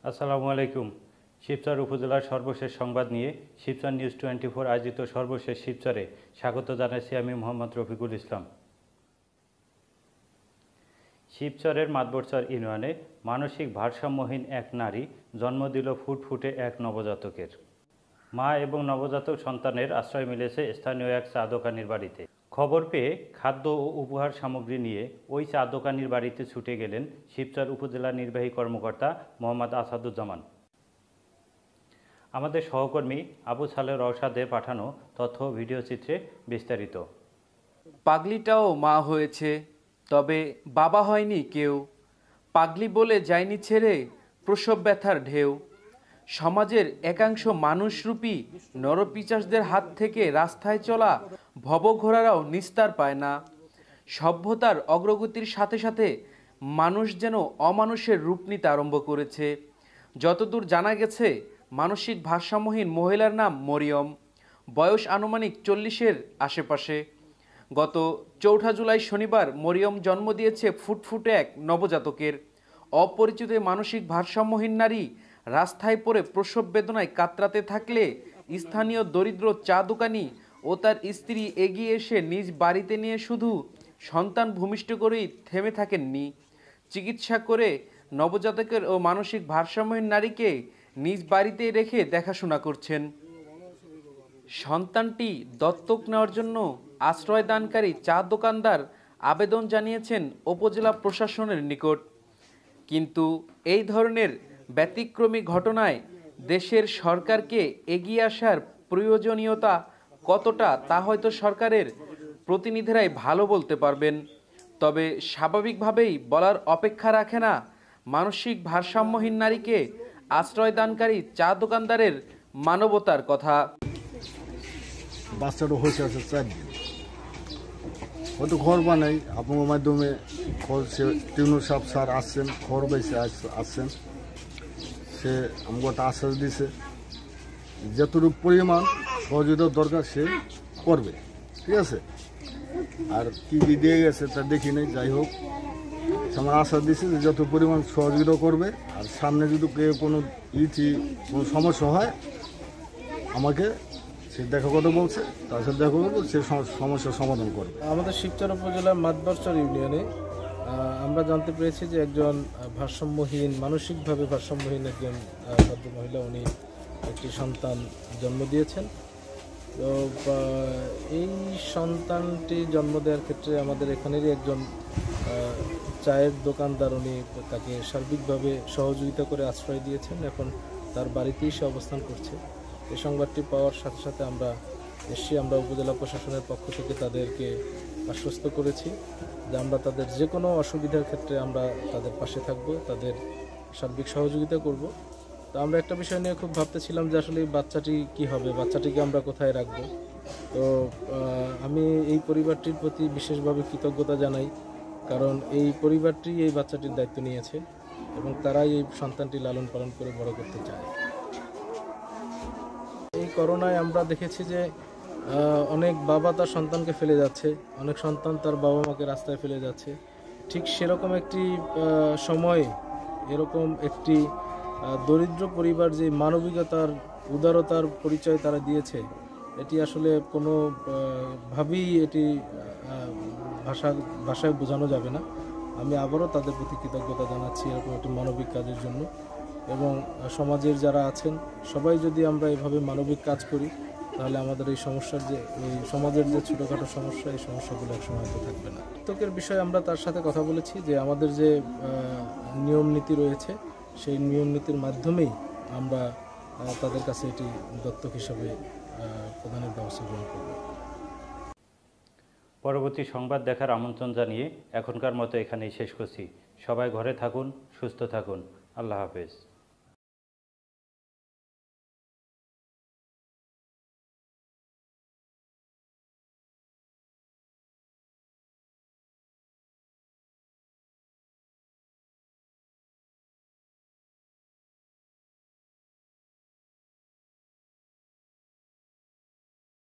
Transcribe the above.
আসসালামু আলাইকুম। শিবচর উপজেলার সর্বশেষ সংবাদ নিয়ে শিবচর নিউজ 24 আয়োজিত সর্বশেষ শিবচরে স্বাগত জানাচ্ছি আমি মোহাম্মদ রফিকুল ইসলাম। শিবচরের মাতবরচর ইউনিয়নে মানসিক ভারসাম্যহীন এক নারী জন্ম দিল ফুটফুটে এক নবজাতকের। মা এবং নবজাতক সন্তানের আশ্রয় মিলেছে স্থানীয় এক চা দোকানির বাড়িতে। খবর পেয়ে খাদ্য ও উপহার সামগ্রী নিয়ে ওই চা দোকানির বাড়িতে ছুটে গেলেন শিবচর উপজেলা নির্বাহী কর্মকর্তা মোহাম্মদ আসাদুজ্জামান। আমাদের সহকর্মী আবু সালেহ রওশাদের পাঠানো তথ্য ভিডিও চিত্রে বিস্তারিত। পাগলিটাও মা হয়েছে, তবে বাবা হয়নি কেউ। পাগলি বলে যায়নি ছেড়ে প্রসব ব্যথার ঢেউ। সমাজের একাংশ মানুষরূপী নরপিশাচদের হাত থেকে রাস্তায় চলা ভবঘোড়ারাও নিস্তার পায় না। সভ্যতার অগ্রগতির সাথে সাথে মানুষ যেন অমানুষের রূপ নিতে আরম্ভ করেছে। যতদূর জানা গেছে, মানসিক ভারসাম্যহীন মহিলার নাম মরিয়ম, বয়স আনুমানিক 40-এর আশেপাশে। গত 4 জুলাই শনিবার মরিয়ম জন্ম দিয়েছে ফুটফুটে এক নবজাতকের। অপরিচিত মানসিক ভারসাম্যহীন নারী রাস্তায় পড়ে প্রসব বেদনায় কাতরাতে থাকলে স্থানীয় দরিদ্র চা দোকানি ও তার স্ত্রী এগিয়ে এসে নিজ বাড়িতে নিয়ে শুধু সন্তান ভূমিষ্ঠ করেই থেমে থাকেননি, চিকিৎসা করে নবজাতকের ও মানসিক ভারসাম্যহীন নারীকে নিজ বাড়িতে রেখে দেখাশোনা করছেন। সন্তানটি দত্তক নেওয়ার জন্য আশ্রয়দানকারী চা দোকানদার আবেদন জানিয়েছেন উপজেলা প্রশাসনের নিকট। কিন্তু এই ধরনের ব্যতিক্রমী ঘটনায় দেশের সরকারকে এগিয়ে আসার প্রয়োজনীয়তা কতটা তা হয়তো সরকারের প্রতিনিধিরাই ভালো বলতে পারবেন। তবে স্বাভাবিকভাবেই বলার অপেক্ষা রাখে না মানসিক ভারসাম্যহীন নারীকে আশ্রয়দানকারী চা দোকানদারের মানবতার কথা। বাচ্চাটা হয়েছে আছে 4 দিন, হয়তো ঘর বানাই আপনার মাধ্যমে টিউনুর সাহেব স্যার আসছেন, খবর পাইছে আসছেন, সে আমাকে একটা আশ্বাস দিছে যতটুকু পরিমাণ সহযোগিতার দরকার সে করবে, ঠিক আছে। আর কি কি দিয়ে গেছে তা দেখি নাই, যাই হোক আমার আশ্বাস দিছে যে যত পরিমাণ সহযোগিতা করবে, আর সামনে যদি কেউ কোনো কোনো সমস্যা হয় আমাকে সে দেখা কথা বলছে, তার সাথে দেখা করবো, সে সমস্যার সমাধান করবে। আমাদের শিবচর উপজেলার মাতবরচর ইউনিয়নে আমরা জানতে পেরেছি যে একজন ভারসাম্যহীন, মানসিকভাবে ভারসাম্যহীন একজন ভদ্রমহিলা, উনি একটি সন্তান জন্ম দিয়েছেন। তো এই সন্তানটি জন্ম দেওয়ার ক্ষেত্রে আমাদের এখানেরই একজন চায়ের দোকানদার, উনি তাকে সার্বিকভাবে সহযোগিতা করে আশ্রয় দিয়েছেন। এখন তার বাড়িতেই সে অবস্থান করছে। এই সংবাদটি পাওয়ার সাথে সাথে আমরা উপজেলা প্রশাসনের পক্ষ থেকে তাদেরকে আশ্বস্ত করেছি যে আমরা তাদের যে কোনো অসুবিধার ক্ষেত্রে আমরা তাদের পাশে থাকব, তাদের সার্বিক সহযোগিতা করব। তো আমরা একটা বিষয় নিয়ে খুব ভাবতেছিলাম যে আসলে এই বাচ্চাটি কী হবে, বাচ্চাটিকে আমরা কোথায় রাখবো। তো আমি এই পরিবারটির প্রতি বিশেষভাবে কৃতজ্ঞতা জানাই, কারণ এই পরিবারটি এই বাচ্চাটির দায়িত্ব নিয়েছে এবং তারাই এই সন্তানটি লালন পালন করে বড় করতে চায়। এই করোনায় আমরা দেখেছি যে অনেক বাবা তার সন্তানকে ফেলে যাচ্ছে, অনেক সন্তান তার বাবা মাকে রাস্তায় ফেলে যাচ্ছে। ঠিক সেরকম একটি সময় এরকম একটি দরিদ্র পরিবার যে মানবিকতার, উদারতার পরিচয় তারা দিয়েছে, এটি আসলে কোনো ভাবেই এটি ভাষায় বোঝানো যাবে না। আমি আবারও তাদের প্রতি কৃতজ্ঞতা জানাচ্ছি এরকম একটি মানবিক কাজের জন্য। এবং সমাজের যারা আছেন সবাই যদি আমরা এভাবে মানবিক কাজ করি, তাহলে আমাদের এই সমাজের যে ছোটোখাটো সমস্যা, এই সমস্যাগুলো একসময় হয়তো থাকবে না। দত্তকের বিষয়ে আমরা তার সাথে কথা বলেছি যে আমাদের যে নিয়ম নীতি রয়েছে, সেই নিয়ম নীতির মাধ্যমেই আমরা তাদের কাছে এটি দত্তক হিসাবে প্রদানের ব্যবস্থা গ্রহণ করব। পরবর্তী সংবাদ দেখার আমন্ত্রণ জানিয়ে এখনকার মতো এখানেই শেষ করছি। সবাই ঘরে থাকুন, সুস্থ থাকুন। আল্লাহ হাফেজ।